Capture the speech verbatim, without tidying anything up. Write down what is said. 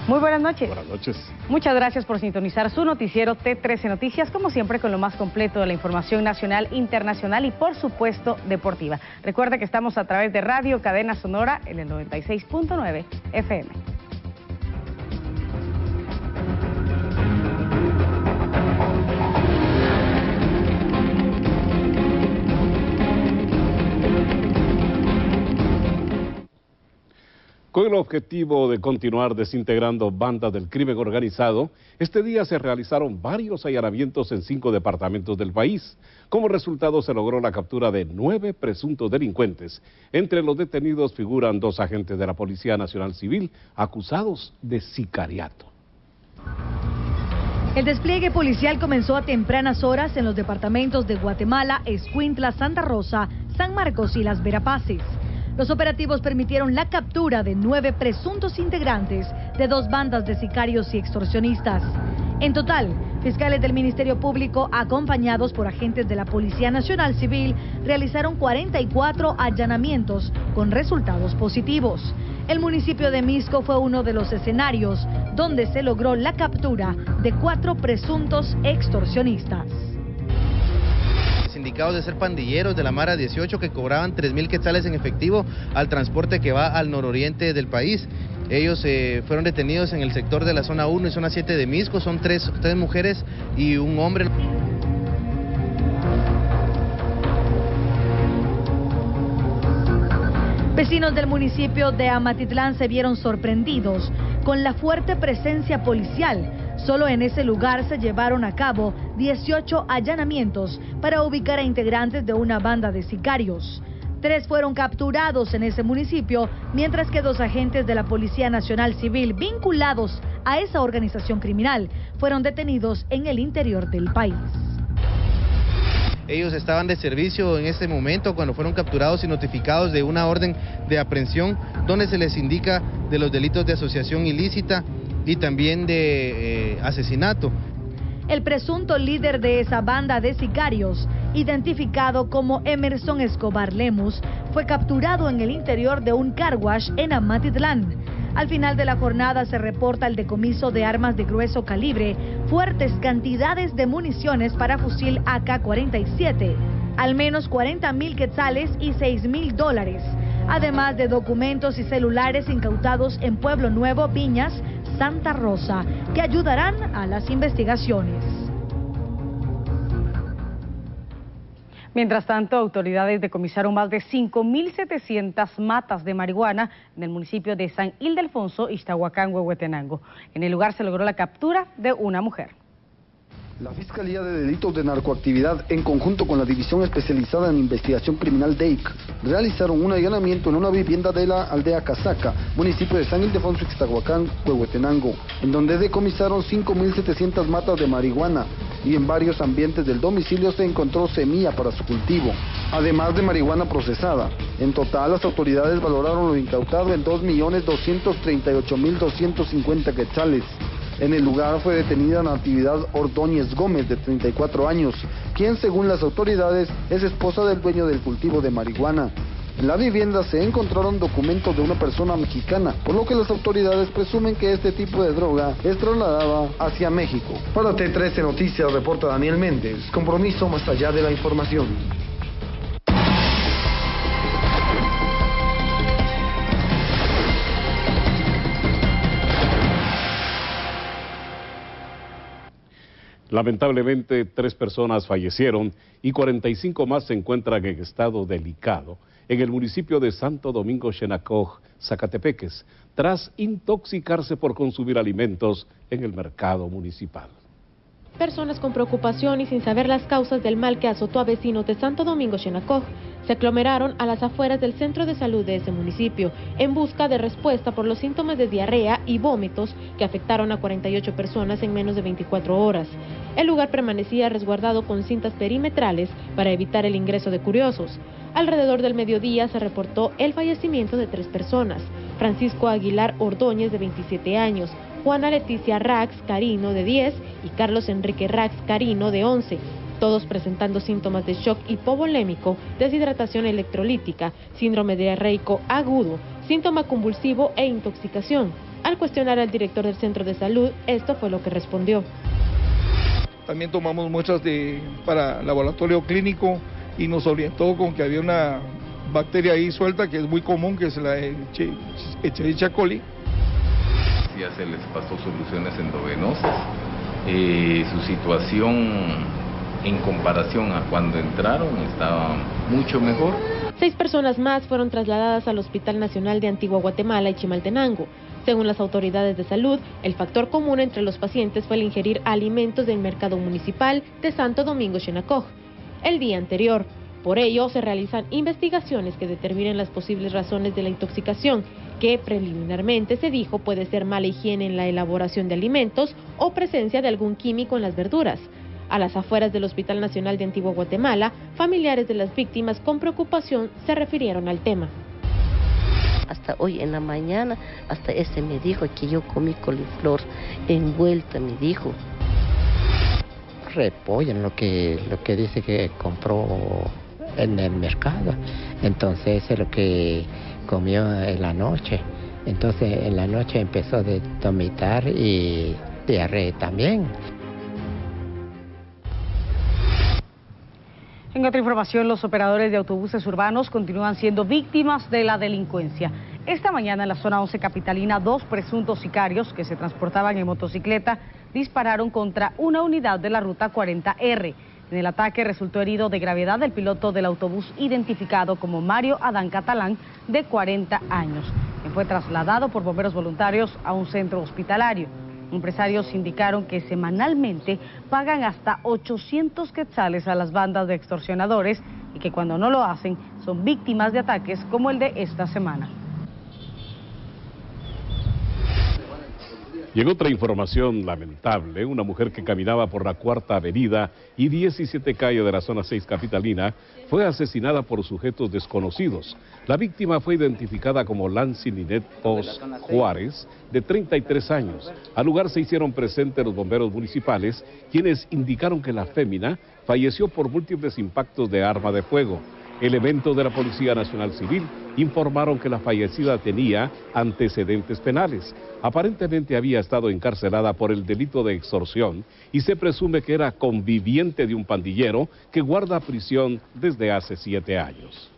Muy buenas noches. Buenas noches. Muchas gracias por sintonizar su noticiero T trece Noticias, como siempre con lo más completo de la información nacional, internacional y por supuesto deportiva. Recuerda que estamos a través de Radio Cadena Sonora en el noventa y seis punto nueve F M. Con el objetivo de continuar desintegrando bandas del crimen organizado, este día se realizaron varios allanamientos en cinco departamentos del país. Como resultado se logró la captura de nueve presuntos delincuentes. Entre los detenidos figuran dos agentes de la Policía Nacional Civil acusados de sicariato. El despliegue policial comenzó a tempranas horas en los departamentos de Guatemala, Escuintla, Santa Rosa, San Marcos y Las Verapaces. Los operativos permitieron la captura de nueve presuntos integrantes de dos bandas de sicarios y extorsionistas. En total, fiscales del Ministerio Público, acompañados por agentes de la Policía Nacional Civil, realizaron cuarenta y cuatro allanamientos con resultados positivos. El municipio de Misco fue uno de los escenarios donde se logró la captura de cuatro presuntos extorsionistas. Indicados de ser pandilleros de la Mara dieciocho que cobraban tres mil quetzales en efectivo al transporte que va al nororiente del país. Ellos eh, fueron detenidos en el sector de la zona uno y zona siete de Misco, son tres, tres mujeres y un hombre. Vecinos del municipio de Amatitlán se vieron sorprendidos con la fuerte presencia policial. Solo en ese lugar se llevaron a cabo dieciocho allanamientos para ubicar a integrantes de una banda de sicarios. Tres fueron capturados en ese municipio, mientras que dos agentes de la Policía Nacional Civil vinculados a esa organización criminal fueron detenidos en el interior del país. Ellos estaban de servicio en este momento cuando fueron capturados y notificados de una orden de aprehensión donde se les indica de los delitos de asociación ilícita y también de eh, asesinato. El presunto líder de esa banda de sicarios, identificado como Emerson Escobar Lemus, fue capturado en el interior de un car wash en Amatitlán. Al final de la jornada se reporta el decomiso de armas de grueso calibre, fuertes cantidades de municiones para fusil A K cuarenta y siete, al menos cuarenta mil quetzales y seis mil dólares, además de documentos y celulares incautados en Pueblo Nuevo, Viñas, Santa Rosa, que ayudarán a las investigaciones. Mientras tanto, autoridades decomisaron más de cinco mil setecientas matas de marihuana en el municipio de San Ildefonso, Ixtahuacán, Huehuetenango. En el lugar se logró la captura de una mujer. La Fiscalía de Delitos de Narcoactividad, en conjunto con la División Especializada en Investigación Criminal D E I C, realizaron un allanamiento en una vivienda de la aldea Casaca, municipio de San Ildefonso, Ixtahuacán, Huehuetenango, en donde decomisaron cinco mil setecientas matas de marihuana y en varios ambientes del domicilio se encontró semilla para su cultivo, además de marihuana procesada. En total, las autoridades valoraron lo incautado en dos millones doscientos treinta y ocho mil doscientos cincuenta quetzales. En el lugar fue detenida Natividad Ordóñez Gómez, de treinta y cuatro años, quien según las autoridades es esposa del dueño del cultivo de marihuana. En la vivienda se encontraron documentos de una persona mexicana, por lo que las autoridades presumen que este tipo de droga es trasladada hacia México. Para T trece Noticias reporta Daniel Méndez, compromiso más allá de la información. Lamentablemente, tres personas fallecieron y cuarenta y cinco más se encuentran en estado delicado en el municipio de Santo Domingo Xenacoj, Zacatepeques, tras intoxicarse por consumir alimentos en el mercado municipal. Personas con preocupación y sin saber las causas del mal que azotó a vecinos de Santo Domingo Xenacoj se aglomeraron a las afueras del centro de salud de ese municipio en busca de respuesta por los síntomas de diarrea y vómitos que afectaron a cuarenta y ocho personas en menos de veinticuatro horas. El lugar permanecía resguardado con cintas perimetrales para evitar el ingreso de curiosos. Alrededor del mediodía se reportó el fallecimiento de tres personas: Francisco Aguilar Ordóñez, de veintisiete años, Juana Leticia Rax Carino, de diez, y Carlos Enrique Rax Carino, de once, todos presentando síntomas de shock hipovolémico, deshidratación electrolítica, síndrome diarreico agudo, síntoma convulsivo e intoxicación. Al cuestionar al director del centro de salud, esto fue lo que respondió. También tomamos muestras de, para laboratorio clínico y nos orientó con que había una bacteria ahí suelta que es muy común, que es la Escherichia coli. Ya se les pasó soluciones endovenosas. Eh, su situación en comparación a cuando entraron estaba mucho mejor. Seis personas más fueron trasladadas al Hospital Nacional de Antigua Guatemala y Chimaltenango. Según las autoridades de salud, el factor común entre los pacientes fue el ingerir alimentos del mercado municipal de Santo Domingo Xenacoj el día anterior. Por ello, se realizan investigaciones que determinen las posibles razones de la intoxicación, que preliminarmente se dijo puede ser mala higiene en la elaboración de alimentos o presencia de algún químico en las verduras. A las afueras del Hospital Nacional de Antigua Guatemala, familiares de las víctimas con preocupación se refirieron al tema. Hasta hoy en la mañana, hasta ese me dijo que yo comí coliflor envuelta, me dijo. Repollo, lo que, lo que dice que compró en el mercado, entonces es lo que comió en la noche, entonces en la noche empezó de vomitar y diarrea también. En otra información, los operadores de autobuses urbanos continúan siendo víctimas de la delincuencia. Esta mañana en la zona once capitalina, dos presuntos sicarios que se transportaban en motocicleta dispararon contra una unidad de la ruta cuarenta erre. En el ataque resultó herido de gravedad el piloto del autobús identificado como Mario Adán Catalán, de cuarenta años, quien fue trasladado por bomberos voluntarios a un centro hospitalario. Empresarios indicaron que semanalmente pagan hasta ochocientos quetzales a las bandas de extorsionadores y que cuando no lo hacen son víctimas de ataques como el de esta semana. Llegó otra información lamentable. Una mujer que caminaba por la Cuarta Avenida y diecisiete calle de la zona seis capitalina fue asesinada por sujetos desconocidos. La víctima fue identificada como Lancy Linet Pos Juárez, de treinta y tres años. Al lugar se hicieron presentes los bomberos municipales, quienes indicaron que la fémina falleció por múltiples impactos de arma de fuego. Elementos de la Policía Nacional Civil informaron que la fallecida tenía antecedentes penales. Aparentemente había estado encarcelada por el delito de extorsión y se presume que era conviviente de un pandillero que guarda prisión desde hace siete años.